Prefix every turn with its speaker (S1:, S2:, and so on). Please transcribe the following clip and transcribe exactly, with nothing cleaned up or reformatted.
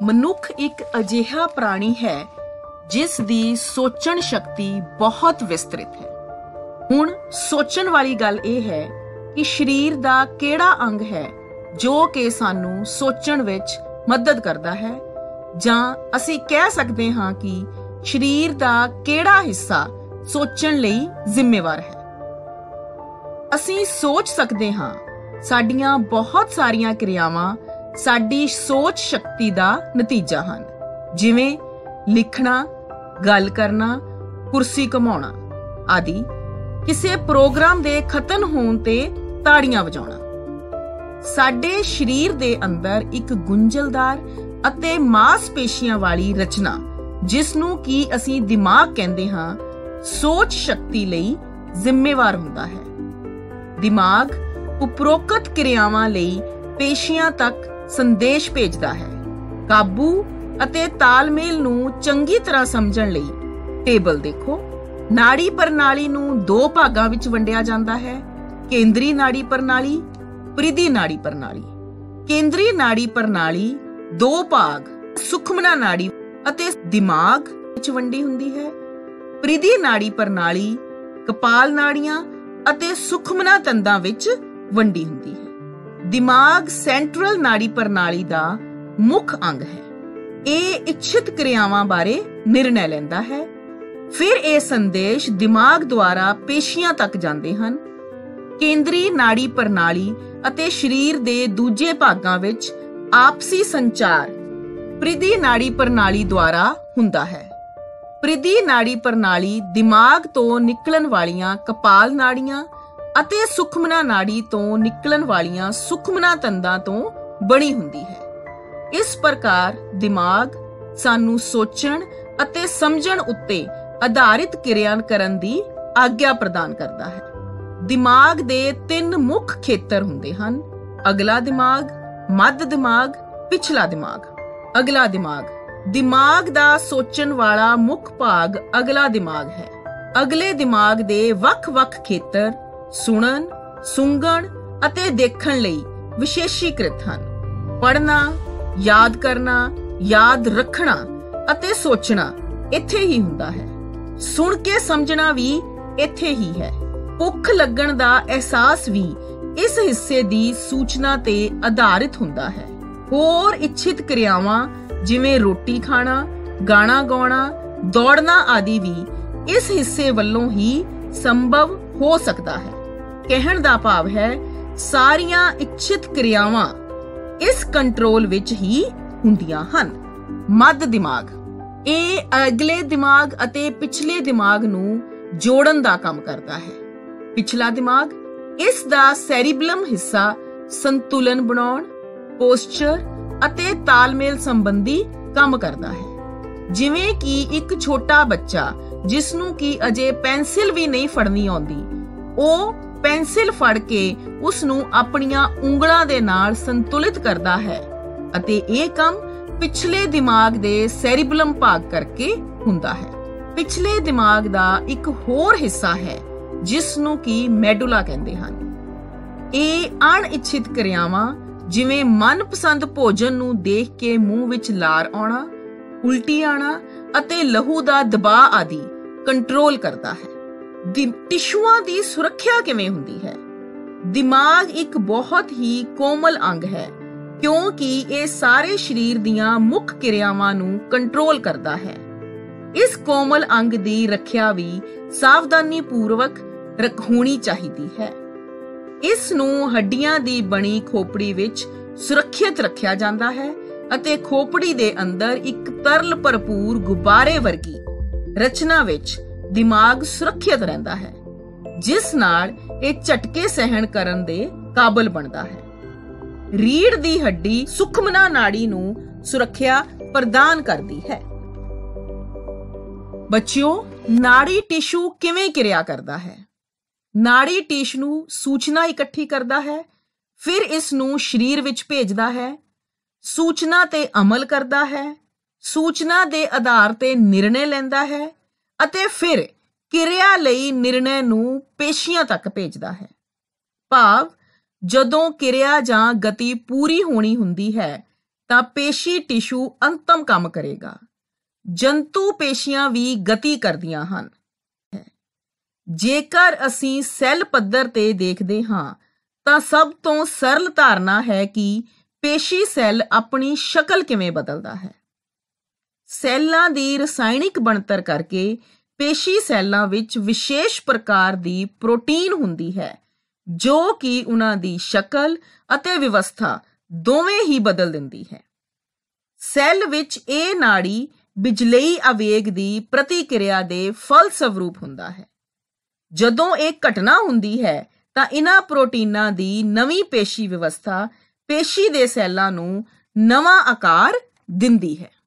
S1: ਮਨੁੱਖ ਇੱਕ ਅਜਿਹਾ ਪ੍ਰਾਣੀ ਹੈ ਜਿਸ ਦੀ ਸੋਚਣ ਸ਼ਕਤੀ ਬਹੁਤ ਵਿਸਤ੍ਰਿਤ ਹੈ। ਹੁਣ ਸੋਚਣ ਵਾਲੀ ਗੱਲ ਇਹ ਹੈ ਕਿ ਸਰੀਰ ਦਾ ਕਿਹੜਾ ਅੰਗ ਹੈ ਜੋ ਕਿ ਸਾਨੂੰ ਸੋਚਣ ਵਿੱਚ ਮਦਦ ਕਰਦਾ ਹੈ, ਜਾਂ ਅਸੀਂ ਕਹਿ ਸਕਦੇ ਹਾਂ ਕਿ ਸਰੀਰ ਦਾ ਕਿਹੜਾ ਹਿੱਸਾ ਸੋਚਣ ਲਈ ਜ਼ਿੰਮੇਵਾਰ ਹੈ। ਅਸੀਂ ਸੋਚ ਸਕਦੇ ਹਾਂ। ਸਾਡੀਆਂ ਬਹੁਤ ਸਾਰੀਆਂ ਕਿਰਿਆਵਾਂ ਸਾਡੀ ਸੋਚ ਸ਼ਕਤੀ ਦਾ ਨਤੀਜਾ ਹਨ, ਜਿਵੇਂ ਲਿਖਣਾ, ਗੱਲ ਕਰਨਾ, ਕੁਰਸੀ ਘੁਮਾਉਣਾ ਆਦਿ। ਕਿਸੇ ਪ੍ਰੋਗਰਾਮ ਦੇ ਖਤਮ ਹੋਣ ਤੇ ਤਾੜੀਆਂ ਵਜਾਉਣਾ। ਸਾਡੇ ਸਰੀਰ ਦੇ ਅੰਦਰ ਇੱਕ ਗੁੰਝਲਦਾਰ ਅਤੇ ਮਾਸਪੇਸ਼ੀਆਂ ਵਾਲੀ ਰਚਨਾ, ਜਿਸ ਨੂੰ ਕਿ ਅਸੀਂ ਦਿਮਾਗ ਕਹਿੰਦੇ ਹਾਂ, ਸੋਚ ਸ਼ਕਤੀ ਲਈ ਜ਼ਿੰਮੇਵਾਰ ਹੁੰਦਾ ਹੈ। ਦਿਮਾਗ ਉਪਰੋਕਤ ਕਿਰਿਆਵਾਂ ਲਈ ਪੇਸ਼ੀਆਂ ਤੱਕ ਸੰਦੇਸ਼ ਭੇਜਦਾ ਹੈ। ਕਾਬੂ ਅਤੇ ਤਾਲਮੇਲ ਨੂੰ ਚੰਗੀ ਤਰ੍ਹਾਂ ਸਮਝਣ ਲਈ ਟੇਬਲ ਦੇਖੋ। ਨਾੜੀ ਪ੍ਰਣਾਲੀ ਨੂੰ ਦੋ ਭਾਗਾਂ ਵਿੱਚ ਵੰਡਿਆ ਜਾਂਦਾ ਹੈ: ਕੇਂਦਰੀ ਨਾੜੀ ਪ੍ਰਣਾਲੀ, ਪ੍ਰਿਧੀ ਨਾੜੀ ਪ੍ਰਣਾਲੀ। ਕੇਂਦਰੀ ਨਾੜੀ ਪ੍ਰਣਾਲੀ ਦੋ ਭਾਗ ਸੁਖਮਨਾ ਨਾੜੀ ਅਤੇ ਦਿਮਾਗ ਵਿੱਚ ਵੰਡੀ ਹੁੰਦੀ ਹੈ। ਪ੍ਰਿਧੀ ਨਾੜੀ ਪ੍ਰਣਾਲੀ ਕਪਾਲ ਨਾੜੀਆਂ ਅਤੇ ਸੁਖਮਨਾ ਤੰਦਾਂ ਵਿੱਚ ਵੰਡੀ ਹੁੰਦੀ ਹੈ। ਦਿਮਾਗ ਸੈਂਟਰਲ ਨਾੜੀ ਪ੍ਰਣਾਲੀ ਦਾ ਮੁੱਖ ਅੰਗ ਹੈ। ਇਹ ਇੱਛਿਤ ਕਿਰਿਆਵਾਂ ਬਾਰੇ ਨਿਰਣੈ ਲੈਂਦਾ ਹੈ। ਫਿਰ ਇਹ ਸੰਦੇਸ਼ ਦਿਮਾਗ ਦੁਆਰਾ ਪੇਸ਼ੀਆਂ ਤੱਕ ਜਾਂਦੇ ਹਨ। ਕੇਂਦਰੀ ਨਾੜੀ ਪ੍ਰਣਾਲੀ ਅਤੇ ਸਰੀਰ ਦੇ ਦੂਜੇ ਭਾਗਾਂ ਵਿੱਚ ਆਪਸੀ ਸੰਚਾਰ ਪ੍ਰਿਧੀ ਨਾੜੀ ਪ੍ਰਣਾਲੀ ਦੁਆਰਾ ਹੁੰਦਾ ਹੈ। ਪ੍ਰਿਧੀ ਨਾੜੀ ਪ੍ਰਣਾਲੀ ਦਿਮਾਗ ਤੋਂ ਨਿਕਲਣ ਵਾਲੀਆਂ ਕਪਾਲ ਨਾੜੀਆਂ ਅਤੇ ਸੁਖਮਨਾ ਨਾੜੀ ਤੋਂ ਨਿਕਲਣ ਵਾਲੀਆਂ ਸੁਖਮਨਾ ਤੰਦਾਂ ਤੋਂ ਬਣੀ ਹੁੰਦੀ ਹੈ। ਇਸ ਪ੍ਰਕਾਰ ਦਿਮਾਗ ਸਾਨੂੰ ਸੋਚਣ ਅਤੇ ਸਮਝਣ ਉੱਤੇ ਆਧਾਰਿਤ ਕਿਰਿਆ ਕਰਨ ਦੀ ਆਗਿਆ ਪ੍ਰਦਾਨ ਕਰਦਾ ਹੈ। ਦਿਮਾਗ ਦੇ ਤਿੰਨ ਮੁੱਖ ਖੇਤਰ ਹੁੰਦੇ ਹਨ: ਅਗਲਾ ਦਿਮਾਗ, ਮੱਧ ਦਿਮਾਗ, ਪਿਛਲਾ ਦਿਮਾਗ। ਅਗਲਾ ਦਿਮਾਗ ਦਿਮਾਗ ਦਾ ਸੋਚਣ ਵਾਲਾ ਮੁੱਖ ਭਾਗ ਅਗਲਾ ਦਿਮਾਗ ਹੈ। ਅਗਲੇ ਦਿਮਾਗ ਦੇ ਵੱਖ-ਵੱਖ ਖੇਤਰ ਸੁਣਨ, ਸੁੰਘਣ ਅਤੇ ਦੇਖਣ ਲਈ ਵਿਸ਼ੇਸ਼ੀਕ੍ਰਿਤ ਹਨ। ਪੜ੍ਹਨਾ, ਯਾਦ ਕਰਨਾ, ਯਾਦ ਰੱਖਣਾ ਅਤੇ ਸੋਚਣਾ ਇੱਥੇ ਹੀ ਹੁੰਦਾ ਹੈ। ਸੁਣ ਕੇ ਸਮਝਣਾ ਵੀ ਇੱਥੇ ਹੀ ਹੈ। ਭੁੱਖ ਲੱਗਣ ਦਾ ਅਹਿਸਾਸ ਵੀ ਇਸ ਹਿੱਸੇ ਦੀ ਸੂਚਨਾ ਤੇ ਆਧਾਰਿਤ ਹੁੰਦਾ ਹੈ। ਹੋਰ ਇੱਛਿਤ ਕਿਰਿਆਵਾਂ ਜਿਵੇਂ ਰੋਟੀ ਖਾਣਾ, ਗਾਣਾ ਗਾਉਣਾ, ਦੌੜਨਾ ਆਦਿ ਵੀ ਇਸ ਹਿੱਸੇ ਵੱਲੋਂ ਹੀ ਸੰਭਵ ਹੋ ਸਕਦਾ ਹੈ। ਕਹਿਣ ਦਾ ਭਾਵ ਹੈ, ਸਾਰੀਆਂ ਇੱਛਿਤ ਕਿਰਿਆਵਾਂ ਇਸ ਕੰਟਰੋਲ ਵਿੱਚ ਹੀ ਹੁੰਦੀਆਂ ਹਨ। ਮੱਧ ਦਿਮਾਗ ਇਹ ਅਗਲੇ ਦਿਮਾਗ ਅਤੇ ਪਿਛਲੇ ਦਿਮਾਗ ਨੂੰ ਜੋੜਨ ਦਾ ਕੰਮ ਕਰਦਾ ਹੈ। ਪਿਛਲਾ ਦਿਮਾਗ ਇਸ ਦਾ ਸੈਰੀਬਲਮ ਹਿੱਸਾ ਸੰਤੁਲਨ ਬਣਾਉਣ, ਪੋਸਚਰ ਅਤੇ ਤਾਲਮੇਲ ਸੰਬੰਧੀ ਕੰਮ ਕਰਦਾ ਹੈ। ਜਿਵੇਂ ਕਿ ਇੱਕ ਛੋਟਾ ਬੱਚਾ ਜਿਸ ਨੂੰ ਕਿ ਅਜੇ ਪੈਨਸਿਲ ਵੀ ਨਹੀਂ ਫੜਨੀ ਆਉਂਦੀ, ਉਹ ਪੈਨਸਿਲ ਫੜ ਕੇ ਉਸ ਨੂੰ ਆਪਣੀਆਂ ਉਂਗਲਾਂ ਦੇ ਨਾਲ ਸੰਤੁਲਿਤ ਕਰਦਾ ਹੈ, ਅਤੇ ਇਹ ਕੰਮ ਪਿਛਲੇ ਦਿਮਾਗ ਦੇ ਸੈਰੀਬਲਮ ਭਾਗ ਕਰਕੇ ਹੁੰਦਾ ਹੈ। ਪਿਛਲੇ ਦਿਮਾਗ ਦਾ ਇੱਕ ਹੋਰ ਹਿੱਸਾ ਹੈ ਜਿਸ ਨੂੰ ਕਿ ਮੈਡੂਲਾ ਕਹਿੰਦੇ ਹਨ। ਇਹ ਅਣਇੱਛਿਤ ਕਿਰਿਆਵਾਂ ਜਿਵੇਂ ਮਨਪਸੰਦ ਭੋਜਨ ਨੂੰ ਦੇਖ ਕੇ ਮੂੰਹ ਵਿੱਚ ਲਾਰ ਆਉਣਾ, ਉਲਟੀ ਆਉਣਾ ਅਤੇ ਲਹੂ ਦਾ ਦਬਾਅ ਆਦਿ ਕੰਟਰੋਲ ਕਰਦਾ ਹੈ। ਟਿਸ਼ੂਆਂ ਦੀ ਸੁਰੱਖਿਆ ਕਿਵੇਂ ਹੁੰਦੀ ਹੈ? ਦਿਮਾਗ ਇੱਕ ਬਹੁਤ ਹੀ ਕੋਮਲ ਅੰਗ ਹੈ, ਕਿਉਂਕਿ ਇਹ ਸਾਰੇ ਸਰੀਰ ਦੀਆਂ ਮੁੱਖ ਕਿਰਿਆਵਾਂ ਨੂੰ ਕੰਟਰੋਲ ਕਰਦਾ ਹੈ। ਇਸ ਕੋਮਲ ਅੰਗ ਦੀ ਰੱਖਿਆ ਵੀ ਸਾਵਧਾਨੀ ਪੂਰਵਕ ਹੋਣੀ ਚਾਹੀਦੀ ਹੈ। ਇਸ ਨੂੰ ਹੱਡੀਆਂ ਦੀ ਬਣੀ ਖੋਪੜੀ ਵਿੱਚ ਸੁਰੱਖਿਅਤ ਰੱਖਿਆ ਜਾਂਦਾ ਹੈ ਅਤੇ ਖੋਪੜੀ ਦੇ ਅੰਦਰ ਇੱਕ ਤਰਲ ਭਰਪੂਰ ਗੁਬਾਰੇ ਵਰਗੀ ਰਚਨਾ ਵਿੱਚ ਦਿਮਾਗ ਸੁਰੱਖਿਅਤ ਰਹਿੰਦਾ ਹੈ, ਜਿਸ ਨਾਲ ਇਹ ਝਟਕੇ ਸਹਿਣ ਕਰਨ ਦੇ ਕਾਬਲ ਬਣਦਾ ਹੈ। ਰੀੜ੍ਹ ਦੀ ਹੱਡੀ ਸੁਖਮਨਾ ਨਾੜੀ ਨੂੰ ਸੁਰੱਖਿਆ ਪ੍ਰਦਾਨ ਕਰਦੀ ਹੈ। ਬੱਚਿਓ, ਨਾੜੀ ਟਿਸ਼ੂ ਕਿਵੇਂ ਕਿਰਿਆ ਕਰਦਾ ਹੈ? ਨਾੜੀ ਟਿਸ਼ੂ ਨੂੰ ਸੂਚਨਾ ਇਕੱਠੀ ਕਰਦਾ ਹੈ, ਫਿਰ ਇਸ ਨੂੰ ਸਰੀਰ ਵਿੱਚ ਭੇਜਦਾ ਹੈ, ਸੂਚਨਾ ਤੇ ਅਮਲ ਕਰਦਾ ਹੈ, ਸੂਚਨਾ ਦੇ ਆਧਾਰ ਤੇ ਨਿਰਣੇ ਲੈਂਦਾ ਹੈ ਅਤੇ ਫਿਰ ਕਿਰਿਆ ਲਈ ਨਿਰਣੇ ਨੂੰ ਪੇਸ਼ੀਆਂ ਤੱਕ ਭੇਜਦਾ ਹੈ। ਭਾਵ ਜਦੋਂ ਕਿਰਿਆ ਜਾਂ ਗਤੀ ਪੂਰੀ ਹੋਣੀ ਹੁੰਦੀ ਹੈ ਤਾਂ ਪੇਸ਼ੀ ਟਿਸ਼ੂ ਅੰਤਮ ਕੰਮ ਕਰੇਗਾ। ਜੰਤੂ ਪੇਸ਼ੀਆਂ ਵੀ ਗਤੀ ਕਰਦੀਆਂ ਹਨ। ਜੇਕਰ ਅਸੀਂ ਸੈੱਲ ਪੱਧਰ ਤੇ ਦੇਖਦੇ ਹਾਂ ਤਾਂ ਸਭ ਤੋਂ ਸਰਲ ਧਾਰਨਾ ਹੈ ਕਿ ਪੇਸ਼ੀ ਸੈੱਲ ਆਪਣੀ ਸ਼ਕਲ ਕਿਵੇਂ ਬਦਲਦਾ ਹੈ। ਸੈੱਲਾਂ ਦੀ ਰਸਾਇਣਿਕ ਬਣਤਰ ਕਰਕੇ ਪੇਸ਼ੀ ਸੈੱਲਾਂ ਵਿੱਚ ਵਿਸ਼ੇਸ਼ ਪ੍ਰਕਾਰ ਦੀ ਪ੍ਰੋਟੀਨ ਹੁੰਦੀ ਹੈ ਜੋ ਕਿ ਉਹਨਾਂ ਦੀ ਸ਼ਕਲ ਅਤੇ ਵਿਵਸਥਾ ਦੋਵੇਂ ਹੀ ਬਦਲ ਦਿੰਦੀ ਹੈ। ਸੈੱਲ ਵਿੱਚ ਇਹ ਨਾੜੀ ਬਿਜਲਈ ਆਵੇਗ ਦੀ ਪ੍ਰਤੀਕਿਰਿਆ ਦੇ ਫਲਸਵਰੂਪ ਹੁੰਦਾ ਹੈ। ਜਦੋਂ ਇਹ ਘਟਨਾ ਹੁੰਦੀ ਹੈ ਤਾਂ ਇਹਨਾਂ ਪ੍ਰੋਟੀਨਾਂ ਦੀ ਨਵੀਂ ਪੇਸ਼ੀ ਵਿਵਸਥਾ ਪੇਸ਼ੀ ਦੇ ਸੈੱਲਾਂ ਨੂੰ ਨਵਾਂ ਆਕਾਰ ਦਿੰਦੀ ਹੈ।